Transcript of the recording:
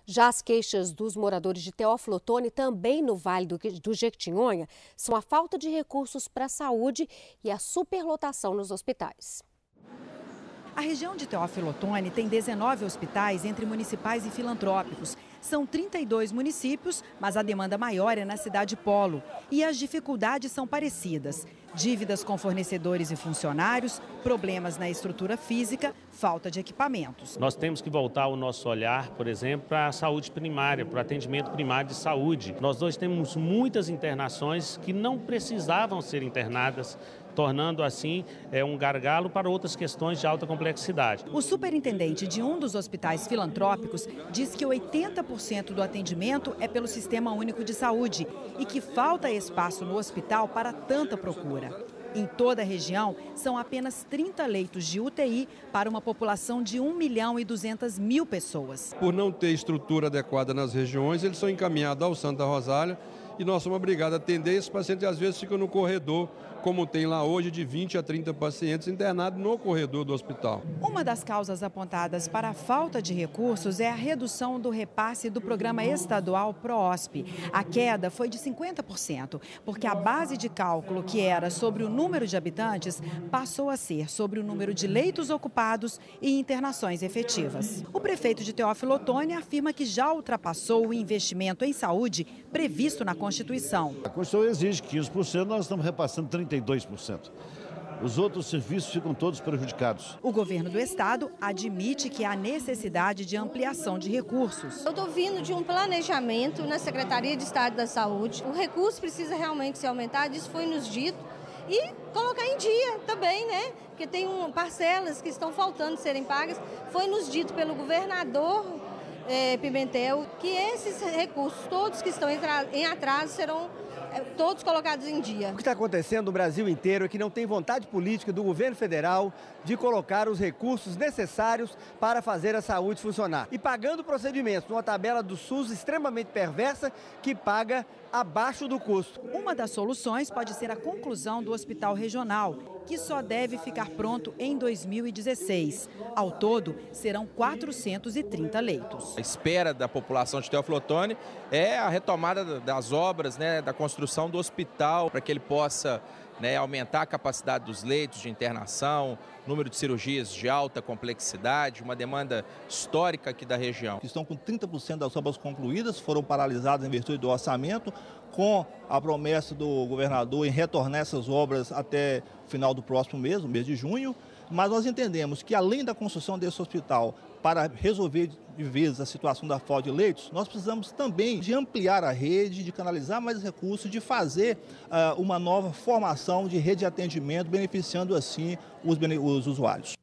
Já as queixas dos moradores de Teófilo Otoni, também no Vale do Jequitinhonha, são a falta de recursos para a saúde e a superlotação nos hospitais. A região de Teófilo Otoni tem 19 hospitais entre municipais e filantrópicos. São 32 municípios, mas a demanda maior é na cidade polo. E as dificuldades são parecidas. Dívidas com fornecedores e funcionários, problemas na estrutura física, falta de equipamentos. Nós temos que voltar o nosso olhar, por exemplo, para a saúde primária, para o atendimento primário de saúde. Nós dois temos muitas internações que não precisavam ser internadas, tornando assim um gargalo para outras questões de alta complexidade. O superintendente de um dos hospitais filantrópicos diz que 80% do atendimento é pelo Sistema Único de Saúde e que falta espaço no hospital para tanta procura. Em toda a região, são apenas 30 leitos de UTI para uma população de 1.200.000 pessoas. Por não ter estrutura adequada nas regiões, eles são encaminhados ao Santa Rosália e nós somos obrigados a atender esses pacientes e às vezes ficam no corredor, como tem lá hoje, de 20 a 30 pacientes internados no corredor do hospital. Uma das causas apontadas para a falta de recursos é a redução do repasse do programa estadual PROOSP. A queda foi de 50%, porque a base de cálculo, que era sobre o número de habitantes, passou a ser sobre o número de leitos ocupados e internações efetivas. O prefeito de Teófilo Otoni afirma que já ultrapassou o investimento em saúde previsto na Constituição. A Constituição exige 15%, nós estamos repassando 32%. Os outros serviços ficam todos prejudicados. O governo do estado admite que há necessidade de ampliação de recursos. Eu estou vindo de um planejamento na Secretaria de Estado da Saúde. O recurso precisa realmente ser aumentado, isso foi nos dito. E colocar em dia também, né? Porque tem parcelas que estão faltando serem pagas. Foi nos dito pelo governador Pimentel que esses recursos, todos que estão em atraso, serão todos colocados em dia. O que está acontecendo no Brasil inteiro é que não tem vontade política do governo federal de colocar os recursos necessários para fazer a saúde funcionar. E pagando procedimentos numa tabela do SUS extremamente perversa que paga abaixo do custo. Uma das soluções pode ser a conclusão do hospital regional, que só deve ficar pronto em 2016. Ao todo, serão 430 leitos. A espera da população de Teófilo Otoni é a retomada das obras, da construção do hospital, para que ele possa aumentar a capacidade dos leitos de internação, número de cirurgias de alta complexidade, uma demanda histórica aqui da região. Estão com 30% das obras concluídas, foram paralisadas em virtude do orçamento, com a promessa do governador em retornar essas obras até o final do próximo mês, o mês de junho. Mas nós entendemos que, além da construção desse hospital, para resolver de vez a situação da falta de leitos, nós precisamos também de ampliar a rede, de canalizar mais recursos, de fazer uma nova formação de rede de atendimento, beneficiando assim os usuários.